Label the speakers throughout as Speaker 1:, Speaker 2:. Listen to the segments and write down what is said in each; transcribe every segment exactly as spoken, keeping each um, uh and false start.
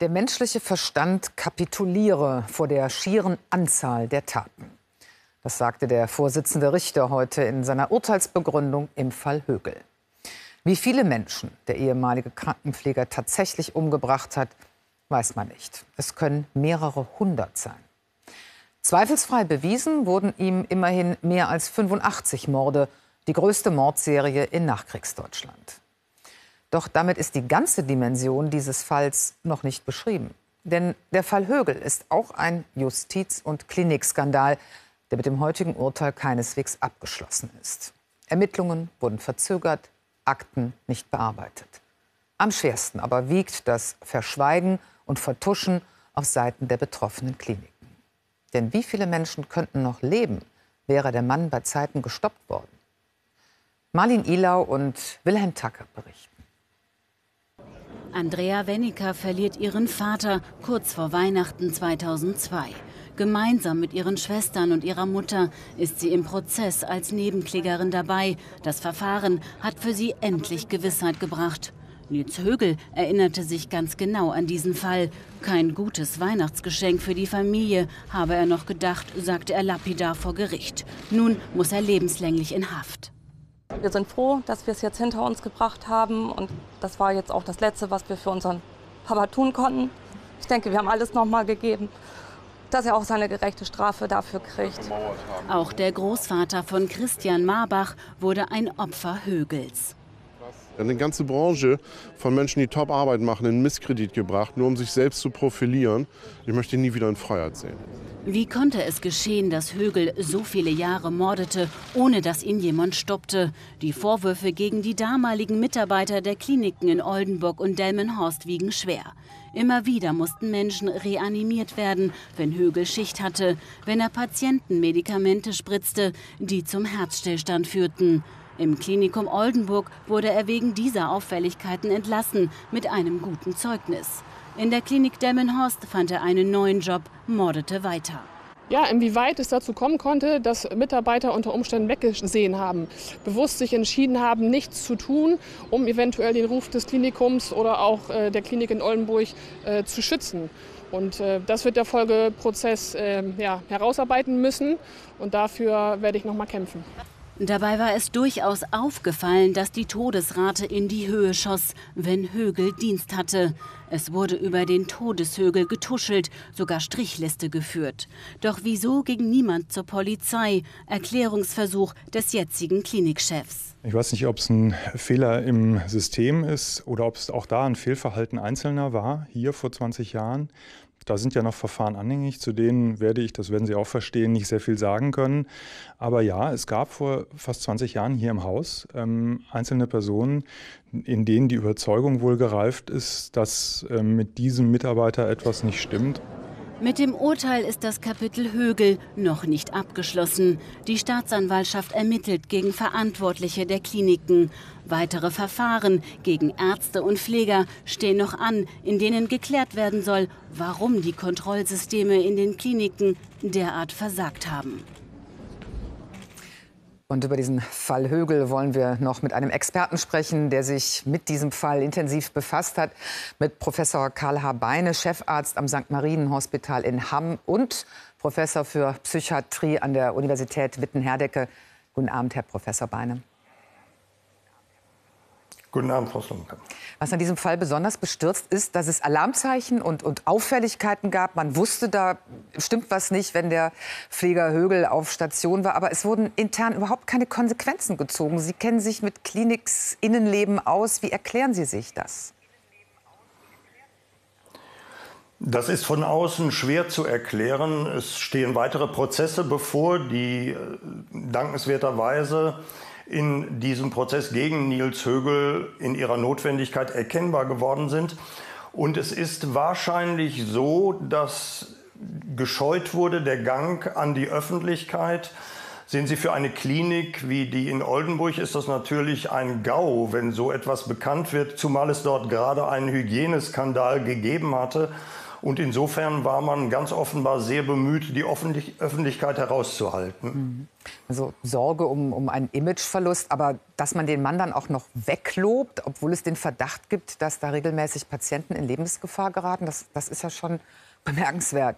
Speaker 1: Der menschliche Verstand kapituliere vor der schieren Anzahl der Taten. Das sagte der Vorsitzende Richter heute in seiner Urteilsbegründung im Fall Högel. Wie viele Menschen der ehemalige Krankenpfleger tatsächlich umgebracht hat, weiß man nicht. Es können mehrere hundert sein. Zweifelsfrei bewiesen wurden ihm immerhin mehr als fünfundachtzig Morde, die größte Mordserie in Nachkriegsdeutschland. Doch damit ist die ganze Dimension dieses Falls noch nicht beschrieben. Denn der Fall Högel ist auch ein Justiz- und Klinikskandal, der mit dem heutigen Urteil keineswegs abgeschlossen ist. Ermittlungen wurden verzögert, Akten nicht bearbeitet. Am schwersten aber wiegt das Verschweigen und Vertuschen auf Seiten der betroffenen Kliniken. Denn wie viele Menschen könnten noch leben, wäre der Mann bei Zeiten gestoppt worden? Marlin Ilau und Wilhelm Tacker berichten.
Speaker 2: Andrea Wenniker verliert ihren Vater kurz vor Weihnachten zweitausendzwei. Gemeinsam mit ihren Schwestern und ihrer Mutter ist sie im Prozess als Nebenklägerin dabei. Das Verfahren hat für sie endlich Gewissheit gebracht. Nils Högel erinnerte sich ganz genau an diesen Fall. Kein gutes Weihnachtsgeschenk für die Familie, habe er noch gedacht, sagte er lapidar vor Gericht. Nun muss er lebenslänglich in Haft.
Speaker 3: Wir sind froh, dass wir es jetzt hinter uns gebracht haben. Und das war jetzt auch das Letzte, was wir für unseren Papa tun konnten. Ich denke, wir haben alles noch mal gegeben, dass er auch seine gerechte Strafe dafür kriegt.
Speaker 2: Auch der Großvater von Christian Marbach wurde ein Opfer Högels.
Speaker 4: Eine ganze Branche von Menschen, die Top-Arbeit machen, in Misskredit gebracht, nur um sich selbst zu profilieren. Ich möchte ihn nie wieder in Freiheit sehen.
Speaker 2: Wie konnte es geschehen, dass Högel so viele Jahre mordete, ohne dass ihn jemand stoppte? Die Vorwürfe gegen die damaligen Mitarbeiter der Kliniken in Oldenburg und Delmenhorst wiegen schwer. Immer wieder mussten Menschen reanimiert werden, wenn Högel Schicht hatte, wenn er Patienten Medikamente spritzte, die zum Herzstillstand führten. Im Klinikum Oldenburg wurde er wegen dieser Auffälligkeiten entlassen, mit einem guten Zeugnis. In der Klinik Delmenhorst fand er einen neuen Job, mordete weiter.
Speaker 5: Ja, inwieweit es dazu kommen konnte, dass Mitarbeiter unter Umständen weggesehen haben, bewusst sich entschieden haben, nichts zu tun, um eventuell den Ruf des Klinikums oder auch äh, der Klinik in Oldenburg äh, zu schützen. Und äh, das wird der Folgeprozess äh, ja, herausarbeiten müssen. Und dafür werde ich noch mal kämpfen.
Speaker 2: Dabei war es durchaus aufgefallen, dass die Todesrate in die Höhe schoss, wenn Högel Dienst hatte. Es wurde über den Todeshögel getuschelt, sogar Strichliste geführt. Doch wieso ging niemand zur Polizei? Erklärungsversuch des jetzigen Klinikchefs.
Speaker 6: Ich weiß nicht, ob es ein Fehler im System ist oder ob es auch da ein Fehlverhalten Einzelner war, hier vor zwanzig Jahren. Da sind ja noch Verfahren anhängig, zu denen werde ich, das werden Sie auch verstehen, nicht sehr viel sagen können. Aber ja, es gab vor fast zwanzig Jahren hier im Haus ähm, einzelne Personen, in denen die Überzeugung wohl gereift ist, dass ähm, mit diesem Mitarbeiter etwas nicht stimmt.
Speaker 2: Mit dem Urteil ist das Kapitel Högel noch nicht abgeschlossen. Die Staatsanwaltschaft ermittelt gegen Verantwortliche der Kliniken. Weitere Verfahren gegen Ärzte und Pfleger stehen noch an, in denen geklärt werden soll, warum die Kontrollsysteme in den Kliniken derart versagt haben.
Speaker 1: Und über diesen Fall Högel wollen wir noch mit einem Experten sprechen, der sich mit diesem Fall intensiv befasst hat. Mit Professor Karl H. Beine, Chefarzt am Sankt Marienhospital in Hamm und Professor für Psychiatrie an der Universität Witten-Herdecke. Guten Abend, Herr Professor Beine.
Speaker 7: Guten Abend, Frau Slomka.
Speaker 1: Was an diesem Fall besonders bestürzt ist, dass es Alarmzeichen und, und Auffälligkeiten gab. Man wusste, da stimmt was nicht, wenn der Pfleger Högel auf Station war. Aber es wurden intern überhaupt keine Konsequenzen gezogen. Sie kennen sich mit Kliniks Innenleben aus. Wie erklären Sie sich das?
Speaker 7: Das ist von außen schwer zu erklären. Es stehen weitere Prozesse bevor, die dankenswerterweise in diesem Prozess gegen Nils Högel in ihrer Notwendigkeit erkennbar geworden sind. Und es ist wahrscheinlich so, dass gescheut wurde der Gang an die Öffentlichkeit. Sehen Sie, für eine Klinik wie die in Oldenburg ist das natürlich ein GAU, wenn so etwas bekannt wird, zumal es dort gerade einen Hygieneskandal gegeben hatte. Und insofern war man ganz offenbar sehr bemüht, die Öffentlichkeit herauszuhalten.
Speaker 1: Also Sorge um, um einen Imageverlust, aber dass man den Mann dann auch noch weglobt, obwohl es den Verdacht gibt, dass da regelmäßig Patienten in Lebensgefahr geraten, das, das ist ja schon bemerkenswert.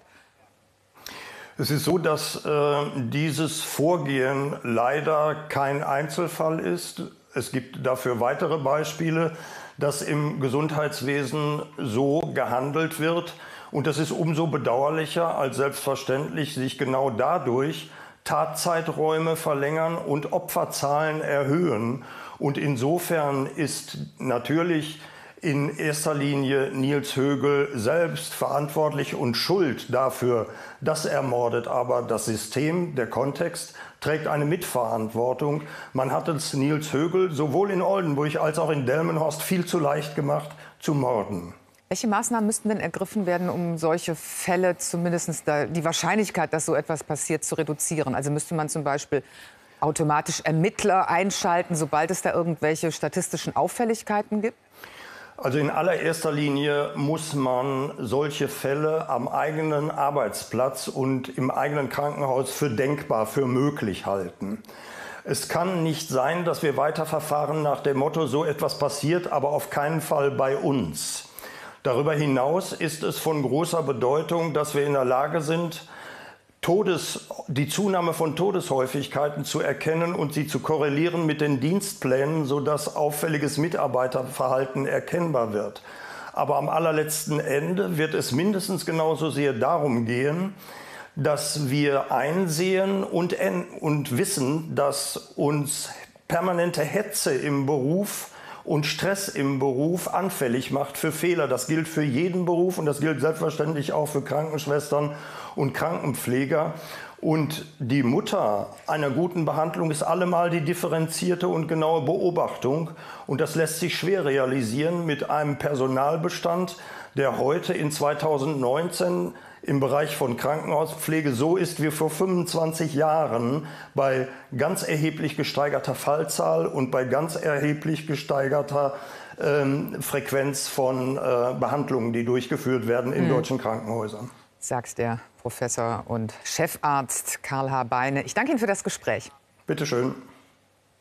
Speaker 7: Es ist so, dass äh, dieses Vorgehen leider kein Einzelfall ist. Es gibt dafür weitere Beispiele, dass im Gesundheitswesen so gehandelt wird. Und das ist umso bedauerlicher, als selbstverständlich sich genau dadurch Tatzeiträume verlängern und Opferzahlen erhöhen. Und insofern ist natürlich in erster Linie Nils Högel selbst verantwortlich und schuld dafür, dass er mordet. Aber das System, der Kontext, trägt eine Mitverantwortung. Man hat es Nils Högel sowohl in Oldenburg als auch in Delmenhorst viel zu leicht gemacht, zu morden.
Speaker 1: Welche Maßnahmen müssten denn ergriffen werden, um solche Fälle, zumindest die Wahrscheinlichkeit, dass so etwas passiert, zu reduzieren? Also müsste man zum Beispiel automatisch Ermittler einschalten, sobald es da irgendwelche statistischen Auffälligkeiten gibt?
Speaker 7: Also in allererster Linie muss man solche Fälle am eigenen Arbeitsplatz und im eigenen Krankenhaus für denkbar, für möglich halten. Es kann nicht sein, dass wir weiterverfahren nach dem Motto, so etwas passiert, aber auf keinen Fall bei uns. Darüber hinaus ist es von großer Bedeutung, dass wir in der Lage sind, Todes, die Zunahme von Todeshäufigkeiten zu erkennen und sie zu korrelieren mit den Dienstplänen, sodass auffälliges Mitarbeiterverhalten erkennbar wird. Aber am allerletzten Ende wird es mindestens genauso sehr darum gehen, dass wir einsehen und, und wissen, dass uns permanente Hetze im Beruf und Stress im Beruf anfällig macht für Fehler. Das gilt für jeden Beruf und das gilt selbstverständlich auch für Krankenschwestern und Krankenpfleger. Und die Mutter einer guten Behandlung ist allemal die differenzierte und genaue Beobachtung. Und das lässt sich schwer realisieren mit einem Personalbestand, der heute in zweitausendneunzehn im Bereich von Krankenhauspflege so ist wie vor fünfundzwanzig Jahren, bei ganz erheblich gesteigerter Fallzahl und bei ganz erheblich gesteigerter ähm, Frequenz von äh, Behandlungen, die durchgeführt werden in mhm. deutschen Krankenhäusern.
Speaker 1: Sagt der Professor und Chefarzt Karl H. Beine. Ich danke Ihnen für das Gespräch.
Speaker 7: Bitte schön.